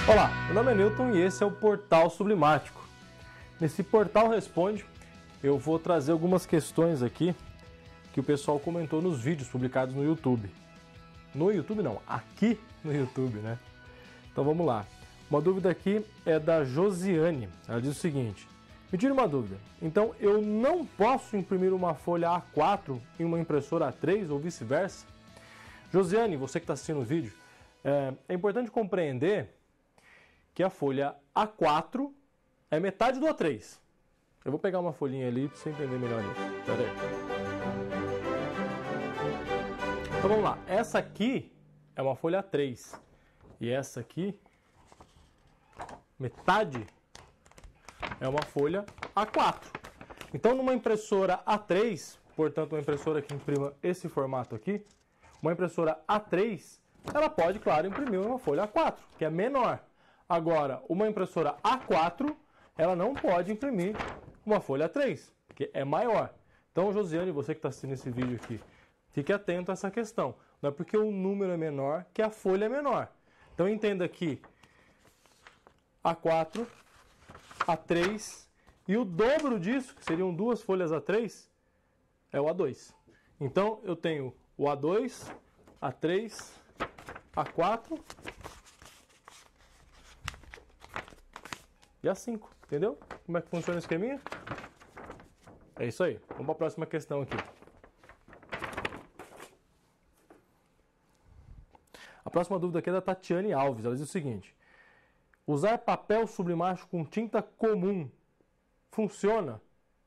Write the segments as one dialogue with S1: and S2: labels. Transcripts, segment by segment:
S1: Olá, meu nome é Newton e esse é o Portal Sublimático. Nesse Portal Responde, eu vou trazer algumas questões aqui que o pessoal comentou nos vídeos publicados no YouTube. No YouTube não, aqui no YouTube, né? Então vamos lá. Uma dúvida aqui é da Josiane. Ela diz o seguinte: me tira uma dúvida. Então eu não posso imprimir uma folha A4 em uma impressora A3 ou vice-versa? Josiane, você que está assistindo o vídeo, é importante compreender que a folha A4 é metade do A3. Eu vou pegar uma folhinha ali para você entender melhor isso. Pera aí. Então vamos lá. Essa aqui é uma folha A3. E essa aqui, metade, é uma folha A4. Então numa impressora A3, portanto uma impressora que imprima esse formato aqui, uma impressora A3, ela pode, claro, imprimir uma folha A4, que é menor. Agora, uma impressora A4, ela não pode imprimir uma folha A3, que é maior. Então, Josiane, você que está assistindo esse vídeo aqui, fique atento a essa questão. Não é porque o número é menor que a folha é menor. Então, entenda que A4, A3 e o dobro disso, que seriam duas folhas A3, é o A2. Então, eu tenho o A2, A3, A4... e A5, entendeu? Como é que funciona o esqueminha? É isso aí. Vamos para a próxima questão aqui. A próxima dúvida aqui é da Tatiane Alves. Ela diz o seguinte: usar papel sublimático com tinta comum funciona?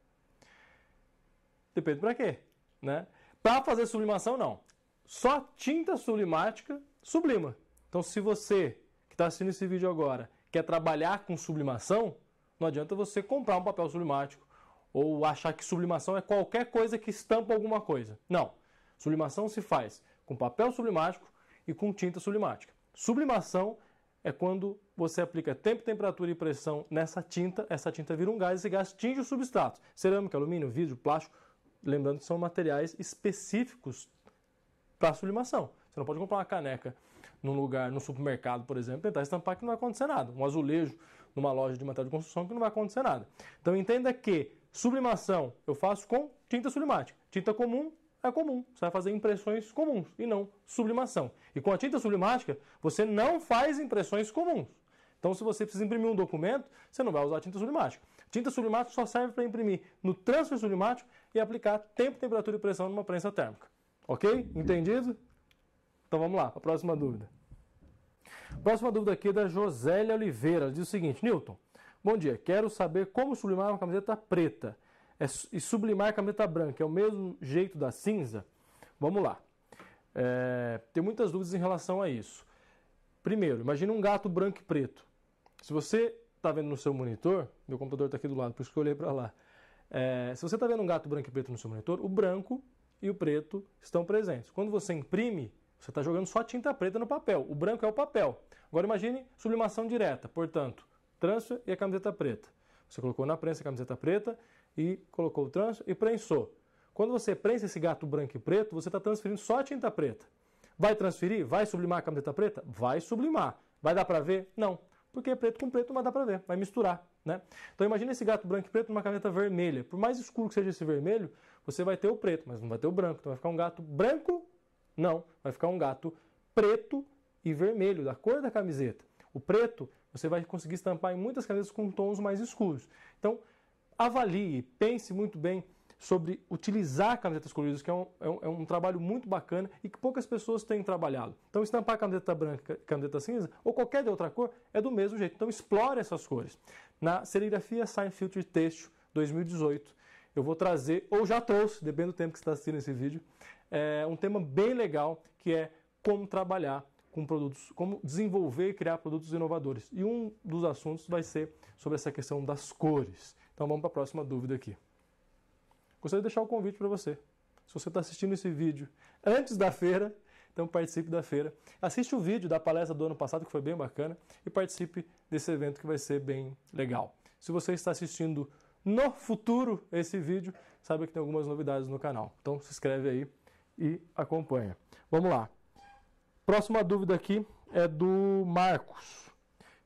S1: Depende para quê, né? Para fazer sublimação, não. Só tinta sublimática sublima. Então, se você que está assistindo esse vídeo agora quer trabalhar com sublimação, não adianta você comprar um papel sublimático ou achar que sublimação é qualquer coisa que estampa alguma coisa. Não. Sublimação se faz com papel sublimático e com tinta sublimática. Sublimação é quando você aplica tempo, temperatura e pressão nessa tinta, essa tinta vira um gás e esse gás tinge os substratos. Cerâmica, alumínio, vidro, plástico, lembrando que são materiais específicos para sublimação. Você não pode comprar uma caneca num lugar, no supermercado, por exemplo, tentar estampar que não vai acontecer nada. Um azulejo numa loja de material de construção que não vai acontecer nada. Então entenda que sublimação eu faço com tinta sublimática. Tinta comum é comum. Você vai fazer impressões comuns e não sublimação. E com a tinta sublimática, você não faz impressões comuns. Então se você precisa imprimir um documento, você não vai usar tinta sublimática. Tinta sublimática só serve para imprimir no transfer sublimático e aplicar tempo, temperatura e pressão numa prensa térmica. Ok? Entendido? Então vamos lá, a próxima dúvida. A próxima dúvida aqui é da Josélia Oliveira. Ela diz o seguinte: Newton, bom dia, quero saber como sublimar uma camiseta preta e sublimar a camiseta branca. É o mesmo jeito da cinza? Vamos lá. Tem muitas dúvidas em relação a isso. Primeiro, imagine um gato branco e preto. Se você está vendo no seu monitor, meu computador está aqui do lado, por isso que eu olhei para lá. Se você está vendo um gato branco e preto no seu monitor, o branco e o preto estão presentes. Quando você imprime, você está jogando só tinta preta no papel. O branco é o papel. Agora imagine sublimação direta. Portanto, transfer e a camiseta preta. Você colocou na prensa a camiseta preta e colocou o transfer e prensou. Quando você prensa esse gato branco e preto, você está transferindo só a tinta preta. Vai transferir? Vai sublimar a camiseta preta? Vai sublimar. Vai dar para ver? Não. Porque preto com preto não vai dar para ver. Vai misturar, né? Então imagine esse gato branco e preto numa camiseta vermelha. Por mais escuro que seja esse vermelho, você vai ter o preto, mas não vai ter o branco. Então vai ficar um gato branco. Não, vai ficar um gato preto e vermelho, da cor da camiseta. O preto você vai conseguir estampar em muitas camisetas com tons mais escuros. Então, avalie, pense muito bem sobre utilizar camisetas coloridas, que é um trabalho muito bacana e que poucas pessoas têm trabalhado. Então, estampar camiseta branca, camiseta cinza ou qualquer de outra cor é do mesmo jeito. Então, explore essas cores. Na serigrafia Sign Filter Têxtil 2018, eu vou trazer, ou já trouxe, dependendo do tempo que você está assistindo esse vídeo, um tema bem legal, que é como trabalhar com produtos, como desenvolver e criar produtos inovadores. E um dos assuntos vai ser sobre essa questão das cores. Então vamos para a próxima dúvida aqui. Gostaria de deixar um convite para você. Se você está assistindo esse vídeo antes da feira, então participe da feira. Assiste o vídeo da palestra do ano passado, que foi bem bacana, e participe desse evento que vai ser bem legal. Se você está assistindo no futuro esse vídeo, saiba que tem algumas novidades no canal. Então se inscreve aí e acompanha. Vamos lá. Próxima dúvida aqui é do Marcos.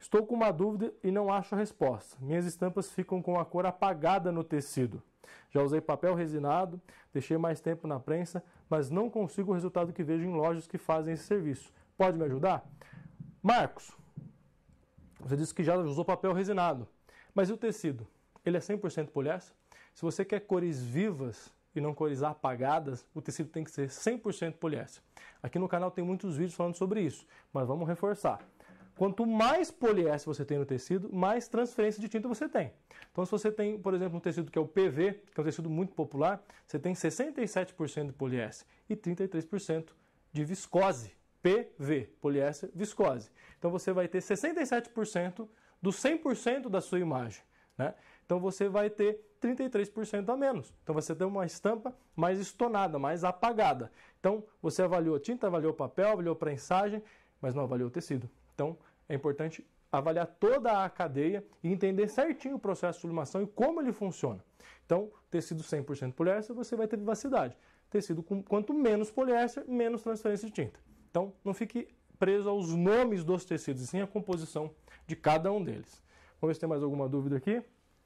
S1: Estou com uma dúvida e não acho a resposta. Minhas estampas ficam com a cor apagada no tecido. Já usei papel resinado, deixei mais tempo na prensa, mas não consigo o resultado que vejo em lojas que fazem esse serviço. Pode me ajudar? Marcos, você disse que já usou papel resinado, mas e o tecido? Ele é 100% poliéster? Se você quer cores vivas e não cores apagadas, o tecido tem que ser 100% poliéster. Aqui no canal tem muitos vídeos falando sobre isso, mas vamos reforçar. Quanto mais poliéster você tem no tecido, mais transferência de tinta você tem. Então, se você tem, por exemplo, um tecido que é o PV, que é um tecido muito popular, você tem 67% de poliéster e 33% de viscose. PV, poliéster, viscose. Então, você vai ter 67% do 100% da sua imagem, né? Então, você vai ter 33% a menos. Então, você tem uma estampa mais estonada, mais apagada. Então, você avaliou tinta, avaliou papel, avaliou prensagem, mas não avaliou o tecido. Então, é importante avaliar toda a cadeia e entender certinho o processo de sublimação e como ele funciona. Então, tecido 100% poliéster, você vai ter vivacidade. Tecido com quanto menos poliéster, menos transferência de tinta. Então, não fique preso aos nomes dos tecidos, e sim a composição de cada um deles. Vamos ver se tem mais alguma dúvida aqui.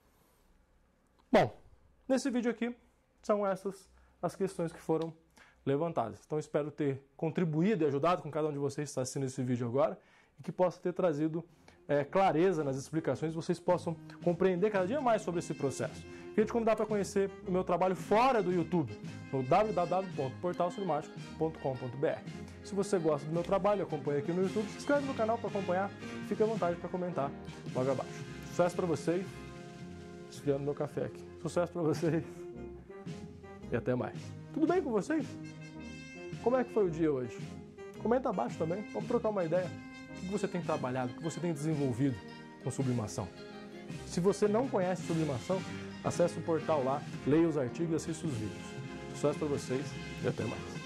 S1: Bom, nesse vídeo aqui, são essas as questões que foram levantadas. Então, espero ter contribuído e ajudado com cada um de vocês que está assistindo esse vídeo agora e que possa ter trazido clareza nas explicações e vocês possam compreender cada dia mais sobre esse processo. Queria te convidar para conhecer o meu trabalho fora do YouTube, no www.portalsulimático.com.br. Se você gosta do meu trabalho, acompanha aqui no YouTube, se inscreve no canal para acompanhar e fique à vontade para comentar logo abaixo. Sucesso para vocês, esfriando meu café aqui. Sucesso para vocês e até mais. Tudo bem com vocês? Como é que foi o dia hoje? Comenta abaixo também, vamos trocar uma ideia. O que você tem trabalhado, o que você tem desenvolvido com sublimação? Se você não conhece sublimação, acesse o portal lá, leia os artigos e assista os vídeos. Sucesso para vocês e até mais.